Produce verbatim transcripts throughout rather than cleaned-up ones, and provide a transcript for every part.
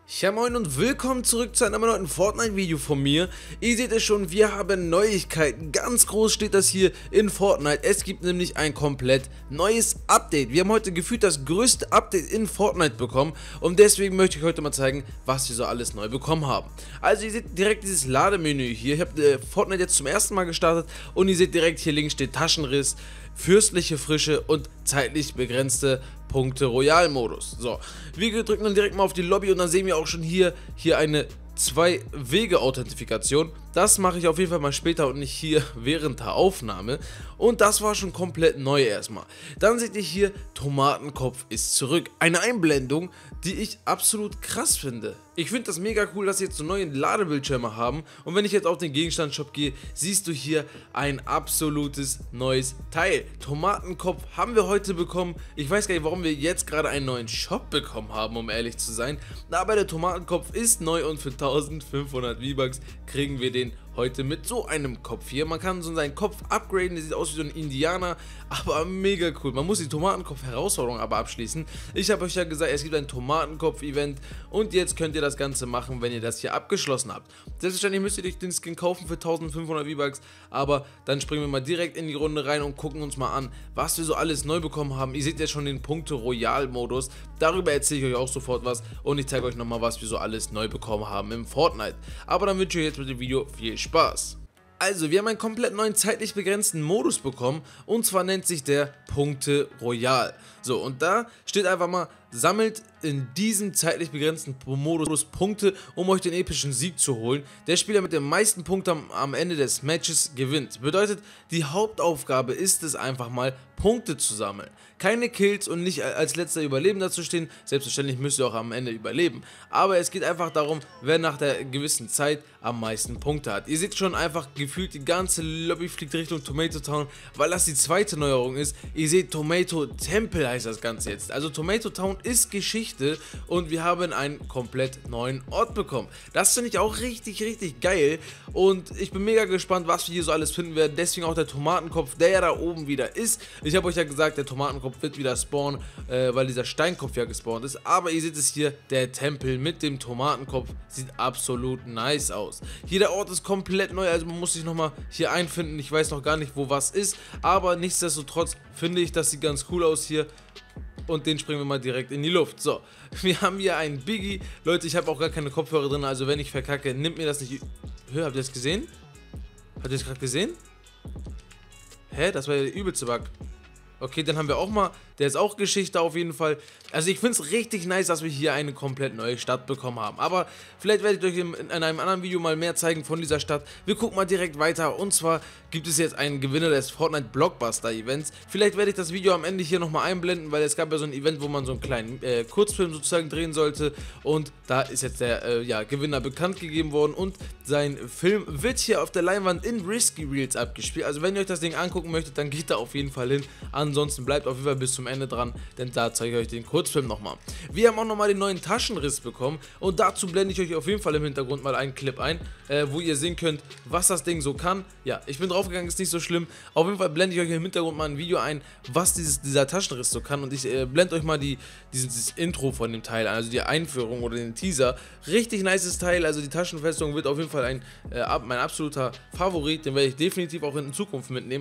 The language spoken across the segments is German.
Ja moin und willkommen zurück zu einem neuen Fortnite-Video von mir. Ihr seht es schon, wir haben Neuigkeiten. Ganz groß steht das hier in Fortnite. Es gibt nämlich ein komplett neues Update. Wir haben heute gefühlt das größte Update in Fortnite bekommen. Und deswegen möchte ich heute mal zeigen, was wir so alles neu bekommen haben. Also ihr seht direkt dieses Lademenü hier. Ich habe äh, Fortnite jetzt zum ersten Mal gestartet. Und ihr seht direkt hier links steht Taschenriss, fürstliche Frische und zeitlich begrenzte Punkte Royal-Modus. So, wir drücken dann direkt mal auf die Lobby und dann sehen wir auch schon hier, hier eine Zwei-Wege-Authentifikation. Das mache ich auf jeden Fall mal später und nicht hier während der Aufnahme. Und das war schon komplett neu erstmal. Dann seht ihr hier, Tomatenkopf ist zurück. Eine Einblendung, die ich absolut krass finde. Ich finde das mega cool, dass sie jetzt so neue Ladebildschirme haben. Und wenn ich jetzt auf den Gegenstandsshop gehe, siehst du hier ein absolutes neues Teil. Tomatenkopf haben wir heute bekommen. Ich weiß gar nicht, warum wir jetzt gerade einen neuen Shop bekommen haben, um ehrlich zu sein. Aber der Tomatenkopf ist neu und für eintausendfünfhundert V-Bucks kriegen wir den heute mit so einem Kopf hier. Man kann so seinen Kopf upgraden, der sieht aus wie so ein Indianer, aber mega cool. Man muss die Tomatenkopf-Herausforderung aber abschließen. Ich habe euch ja gesagt, es gibt ein Tomatenkopf-Event und jetzt könnt ihr das Ganze machen, wenn ihr das hier abgeschlossen habt. Selbstverständlich müsst ihr euch den Skin kaufen für eintausendfünfhundert V-Bucks, aber dann springen wir mal direkt in die Runde rein und gucken uns mal an, was wir so alles neu bekommen haben. Ihr seht ja schon den Punkte-Royal-Modus, darüber erzähle ich euch auch sofort was und ich zeige euch nochmal, was wir so alles neu bekommen haben im Fortnite. Aber dann wünsche ich euch jetzt mit dem Video viel Spaß. Also, wir haben einen komplett neuen zeitlich begrenzten Modus bekommen und zwar nennt sich der Punkte Royal. So, und da steht einfach mal, sammelt in diesem zeitlich begrenzten Modus Punkte, um euch den epischen Sieg zu holen. Der Spieler mit den meisten Punkten am, am Ende des Matches gewinnt. Bedeutet, die Hauptaufgabe ist es einfach mal, Punkte zu sammeln. Keine Kills und nicht als letzter Überlebender zu stehen. Selbstverständlich müsst ihr auch am Ende überleben. Aber es geht einfach darum, wer nach der gewissen Zeit am meisten Punkte hat. Ihr seht schon einfach gefühlt, die ganze Lobby fliegt Richtung Tomato Town, weil das die zweite Neuerung ist. Ihr seht, Tomato Temple heißt das Ganze jetzt. Also Tomato Town ist Geschichte und wir haben einen komplett neuen Ort bekommen. Das finde ich auch richtig, richtig geil und ich bin mega gespannt, was wir hier so alles finden werden. Deswegen auch der Tomatenkopf, der ja da oben wieder ist. Ich habe euch ja gesagt, der Tomatenkopf wird wieder spawnen, äh, weil dieser Steinkopf ja gespawnt ist. Aber ihr seht es hier, der Tempel mit dem Tomatenkopf sieht absolut nice aus. Hier der Ort ist komplett neu, also man muss sich nochmal hier einfinden. Ich weiß noch gar nicht, wo was ist, aber nichtsdestotrotz finde ich, das sieht ganz cool aus hier. Und den springen wir mal direkt in die Luft. So, wir haben hier einen Biggie. Leute, ich habe auch gar keine Kopfhörer drin, also wenn ich verkacke, nimmt mir das nicht... Hör, habt ihr das gesehen? Habt ihr das gerade gesehen? Hä? Das war ja der übelste Bug. Okay, dann haben wir auch mal, der ist auch Geschichte auf jeden Fall. Also ich finde es richtig nice, dass wir hier eine komplett neue Stadt bekommen haben. Aber vielleicht werde ich euch in, in einem anderen Video mal mehr zeigen von dieser Stadt. Wir gucken mal direkt weiter. Und zwar gibt es jetzt einen Gewinner des Fortnite Blockbuster Events. Vielleicht werde ich das Video am Ende hier nochmal einblenden, weil es gab ja so ein Event, wo man so einen kleinen äh, Kurzfilm sozusagen drehen sollte. Und da ist jetzt der äh, ja, Gewinner bekannt gegeben worden. Und sein Film wird hier auf der Leinwand in Risky Reels abgespielt. Also wenn ihr euch das Ding angucken möchtet, dann geht da auf jeden Fall hin. Ansonsten bleibt auf jeden Fall bis zum Ende dran, denn da zeige ich euch den Kurzfilm nochmal. Wir haben auch nochmal den neuen Taschenriss bekommen und dazu blende ich euch auf jeden Fall im Hintergrund mal einen Clip ein, äh, wo ihr sehen könnt, was das Ding so kann. Ja, ich bin draufgegangen, ist nicht so schlimm. Auf jeden Fall blende ich euch im Hintergrund mal ein Video ein, was dieses, dieser Taschenriss so kann und ich äh, blende euch mal die, dieses, dieses Intro von dem Teil ein, also die Einführung oder den Teaser. Richtig nices Teil, also die Taschenfestung wird auf jeden Fall ein, äh, mein absoluter Favorit, den werde ich definitiv auch in Zukunft mitnehmen.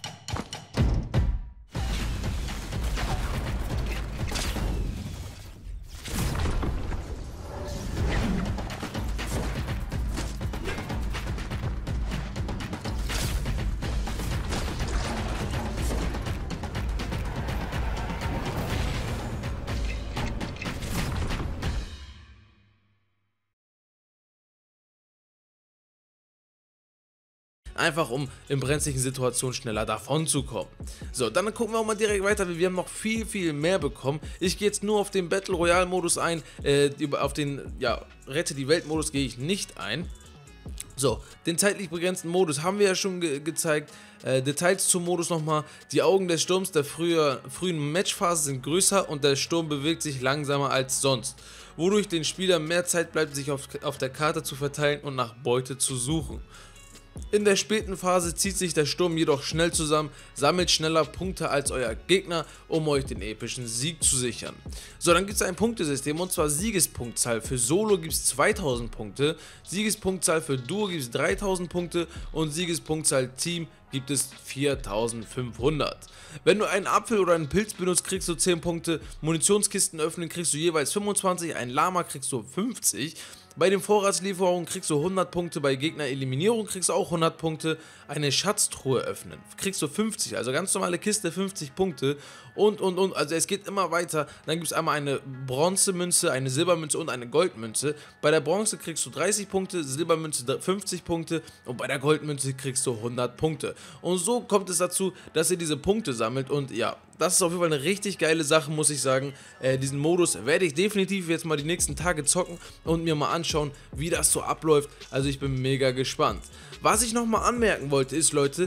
Einfach um in brenzlichen Situationen schneller davon zu kommen. So, dann gucken wir auch mal direkt weiter, wir haben noch viel, viel mehr bekommen. Ich gehe jetzt nur auf den Battle Royale Modus ein, äh, auf den, ja, Rette die Welt Modus gehe ich nicht ein. So, den zeitlich begrenzten Modus haben wir ja schon ge gezeigt. Äh, Details zum Modus nochmal. Die Augen des Sturms der früher, frühen Matchphase sind größer und der Sturm bewegt sich langsamer als sonst, wodurch den Spielern mehr Zeit bleibt, sich auf, auf der Karte zu verteilen und nach Beute zu suchen. In der späten Phase zieht sich der Sturm jedoch schnell zusammen, sammelt schneller Punkte als euer Gegner, um euch den epischen Sieg zu sichern. So, dann gibt es ein Punktesystem, und zwar Siegespunktzahl. Für Solo gibt es zweitausend Punkte, Siegespunktzahl für Duo gibt es dreitausend Punkte und Siegespunktzahl Team gibt es viertausendfünfhundert. Wenn du einen Apfel oder einen Pilz benutzt, kriegst du zehn Punkte, Munitionskisten öffnen kriegst du jeweils fünfundzwanzig, ein Lama kriegst du fünfzig, bei den Vorratslieferungen kriegst du hundert Punkte, bei Gegnereliminierung kriegst du auch hundert Punkte, eine Schatztruhe öffnen kriegst du fünfzig, also ganz normale Kiste fünfzig Punkte und und und, also es geht immer weiter. Dann gibt es einmal eine Bronzemünze, eine Silbermünze und eine Goldmünze. Bei der Bronze kriegst du dreißig Punkte, Silbermünze fünfzig Punkte und bei der Goldmünze kriegst du hundert Punkte. Und so kommt es dazu, dass ihr diese Punkte sammelt und ja, das ist auf jeden Fall eine richtig geile Sache, muss ich sagen. Äh, diesen Modus werde ich definitiv jetzt mal die nächsten Tage zocken und mir mal anschauen, wie das so abläuft. Also ich bin mega gespannt. Was ich nochmal anmerken wollte ist, Leute,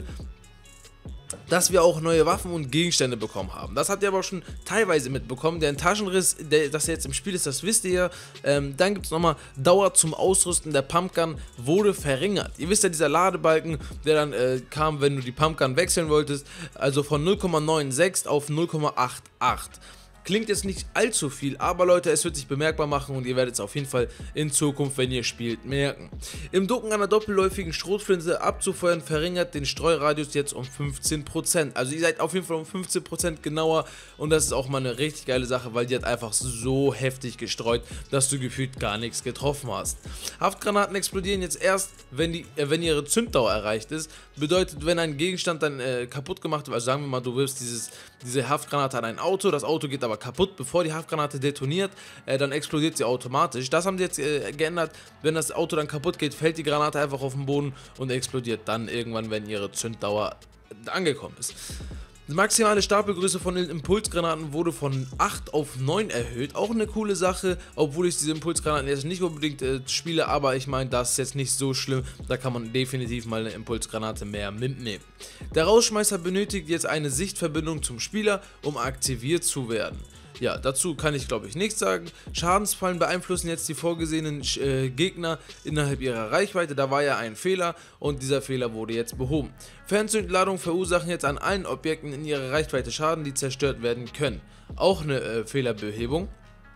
dass wir auch neue Waffen und Gegenstände bekommen haben. Das habt ihr aber auch schon teilweise mitbekommen. Der Taschenriss, der, das jetzt im Spiel ist, das wisst ihr ja. Ähm, dann gibt es nochmal Dauer zum Ausrüsten der Pumpgun wurde verringert. Ihr wisst ja, dieser Ladebalken, der dann äh, kam, wenn du die Pumpgun wechseln wolltest, also von null Komma sechsundneunzig auf null Komma achtundachtzig. Klingt jetzt nicht allzu viel, aber Leute, es wird sich bemerkbar machen und ihr werdet es auf jeden Fall in Zukunft, wenn ihr spielt, merken. Im Ducken einer doppelläufigen Schrotflinte abzufeuern verringert den Streuradius jetzt um fünfzehn Prozent. Also ihr seid auf jeden Fall um fünfzehn Prozent genauer und das ist auch mal eine richtig geile Sache, weil die hat einfach so heftig gestreut, dass du gefühlt gar nichts getroffen hast. Haftgranaten explodieren jetzt erst, wenn, die, äh, wenn ihre Zünddauer erreicht ist. Bedeutet, wenn ein Gegenstand dann äh, kaputt gemacht wird, also sagen wir mal, du wirfst dieses, diese Haftgranate an ein Auto, das Auto geht aber kaputt, bevor die Haftgranate detoniert, äh, dann explodiert sie automatisch. Das haben sie jetzt äh, geändert. Wenn das Auto dann kaputt geht, fällt die Granate einfach auf den Boden und explodiert dann irgendwann, wenn ihre Zünddauer angekommen ist. Die maximale Stapelgröße von den Impulsgranaten wurde von acht auf neun erhöht. Auch eine coole Sache, obwohl ich diese Impulsgranaten jetzt nicht unbedingt äh, spiele, aber ich meine, das ist jetzt nicht so schlimm. Da kann man definitiv mal eine Impulsgranate mehr mitnehmen. Der Rausschmeißer benötigt jetzt eine Sichtverbindung zum Spieler, um aktiviert zu werden. Ja, dazu kann ich glaube ich nichts sagen. Schadensfallen beeinflussen jetzt die vorgesehenen äh, Gegner innerhalb ihrer Reichweite. Da war ja ein Fehler und dieser Fehler wurde jetzt behoben. Fernzündladungen verursachen jetzt an allen Objekten in ihrer Reichweite Schaden, die zerstört werden können. Auch eine äh, Fehlerbehebung.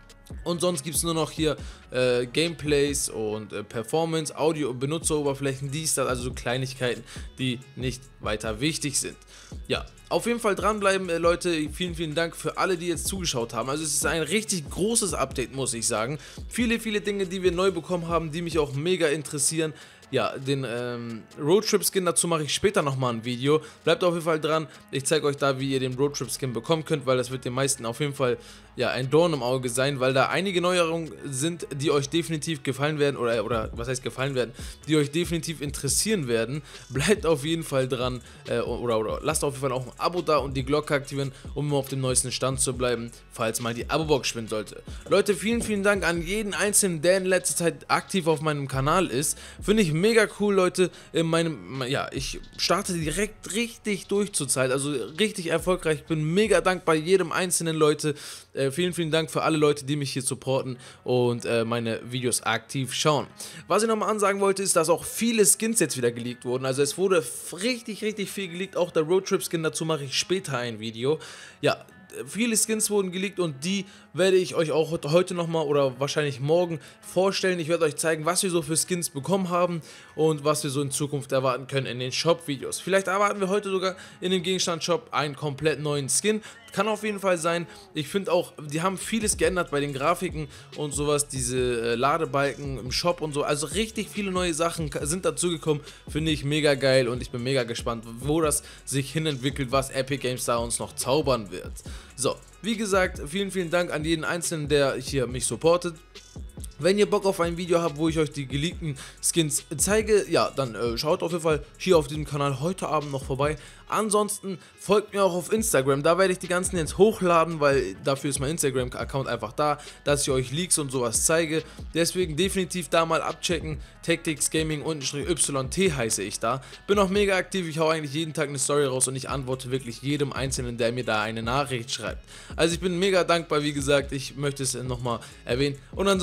Und sonst gibt es nur noch hier äh, Gameplays und äh, Performance, Audio- und Benutzeroberflächen, dies, das, also so Kleinigkeiten, die nicht weiter wichtig sind. Ja, auf jeden Fall dranbleiben, äh, Leute. Vielen, vielen Dank für alle, die jetzt zugeschaut haben. Also es ist ein richtig großes Update, muss ich sagen. Viele, viele Dinge, die wir neu bekommen haben, die mich auch mega interessieren. Ja, den ähm, Roadtrip-Skin, dazu mache ich später nochmal ein Video. Bleibt auf jeden Fall dran. Ich zeige euch da, wie ihr den Roadtrip-Skin bekommen könnt, weil das wird den meisten auf jeden Fall ja, ein Dorn im Auge sein, weil da einige Neuerungen sind, die euch definitiv gefallen werden, oder, oder was heißt gefallen werden, die euch definitiv interessieren werden. Bleibt auf jeden Fall dran äh, oder, oder lasst auf jeden Fall auch ein Abo da und die Glocke aktivieren, um immer auf dem neuesten Stand zu bleiben, falls mal die Abo-Box schwinden sollte. Leute, vielen, vielen Dank an jeden Einzelnen, der in letzter Zeit aktiv auf meinem Kanal ist. Finde ich mega cool, Leute. In meinem, ja, ich starte direkt richtig durch zur Zeit, also richtig erfolgreich. Ich bin mega dankbar jedem einzelnen, Leute. Äh, vielen, vielen Dank für alle Leute, die mich hier supporten und äh, meine Videos aktiv schauen. Was ich nochmal ansagen wollte, ist, dass auch viele Skins jetzt wieder geleakt wurden. Also es wurde richtig, richtig viel geleakt. Auch der Roadtrip-Skin, dazu mache ich später ein Video. Ja, viele Skins wurden geleakt und die werde ich euch auch heute nochmal oder wahrscheinlich morgen vorstellen. Ich werde euch zeigen, was wir so für Skins bekommen haben und was wir so in Zukunft erwarten können in den Shop-Videos. Vielleicht erwarten wir heute sogar in dem Gegenstand-Shop einen komplett neuen Skin. Kann auf jeden Fall sein. Ich finde auch, die haben vieles geändert bei den Grafiken und sowas, diese äh, Ladebalken im Shop und so. Also richtig viele neue Sachen sind dazugekommen. Finde ich mega geil und ich bin mega gespannt, wo das sich hinentwickelt, was Epic Games da uns noch zaubern wird. So, wie gesagt, vielen, vielen Dank an jeden Einzelnen, der hier mich supportet. Wenn ihr Bock auf ein Video habt, wo ich euch die geleakten Skins zeige, ja, dann äh, schaut auf jeden Fall hier auf diesem Kanal heute Abend noch vorbei. Ansonsten folgt mir auch auf Instagram, da werde ich die ganzen jetzt hochladen, weil dafür ist mein Instagram-Account einfach da, dass ich euch Leaks und sowas zeige. Deswegen definitiv da mal abchecken, Tactics Gaming Y T heiße ich da. Bin auch mega aktiv, ich hau eigentlich jeden Tag eine Story raus und ich antworte wirklich jedem Einzelnen, der mir da eine Nachricht schreibt. Also ich bin mega dankbar, wie gesagt, ich möchte es nochmal erwähnen. Und ansonsten seht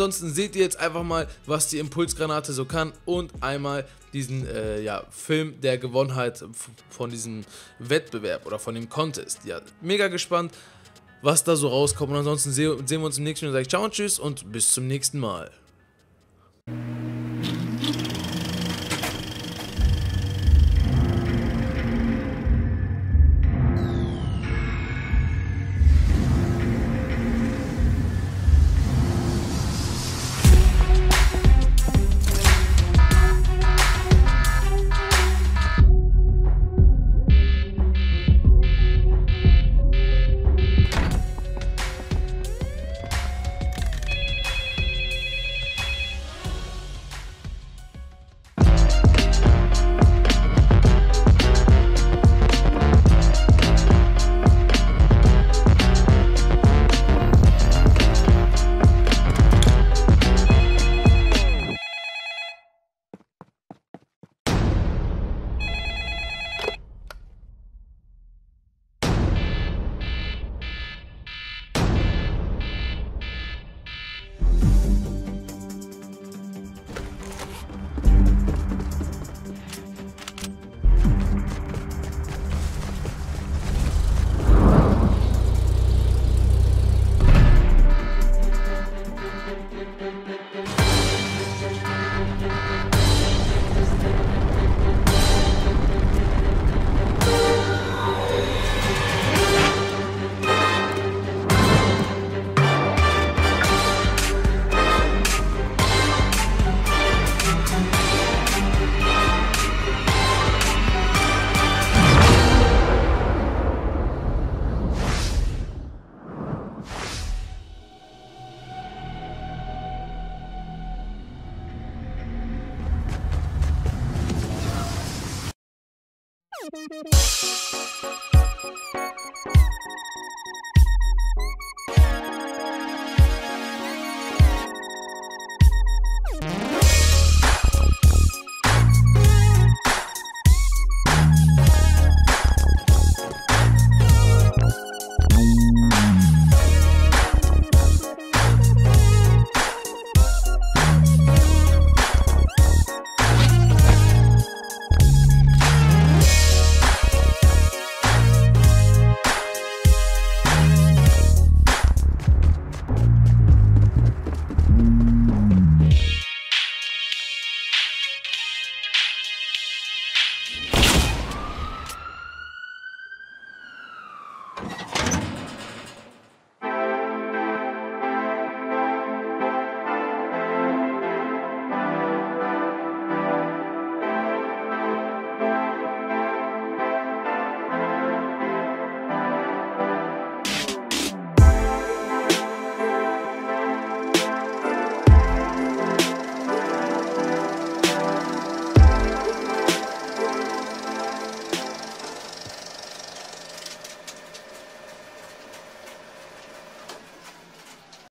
seht ihr jetzt einfach mal, was die Impulsgranate so kann und einmal diesen äh, ja, Film, der gewonnen hat von diesem Wettbewerb oder von dem Contest. Ja, mega gespannt, was da so rauskommt. Und ansonsten sehen wir uns im nächsten Video. Sag ich ciao und tschüss und bis zum nächsten Mal.